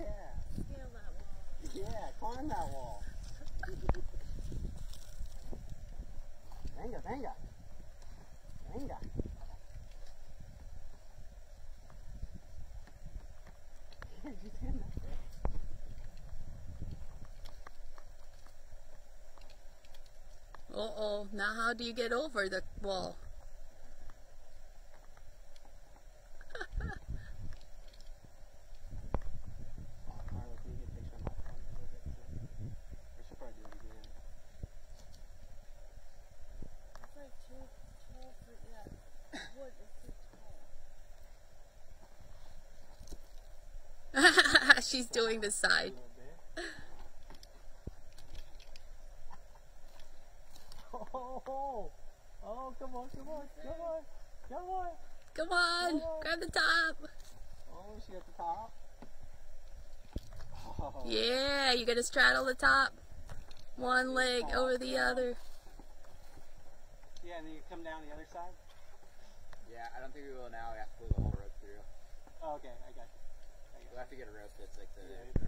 Scale that wall. Yeah, climb that wall. Venga, venga. Venga. Uh-oh, now how do you get over the wall? It's like too tall for that wood. It's too tall. She's doing the side. Oh, come on, come on, come on, come on. Come on, grab the top. Oh, she at the top. Oh. Yeah, you gotta straddle the top. One leg over the other. Yeah, and then you come down the other side. Yeah, I don't think we will now. We have to pull the whole rope through. Oh, okay, I got you. We'll have to get a rope that's like the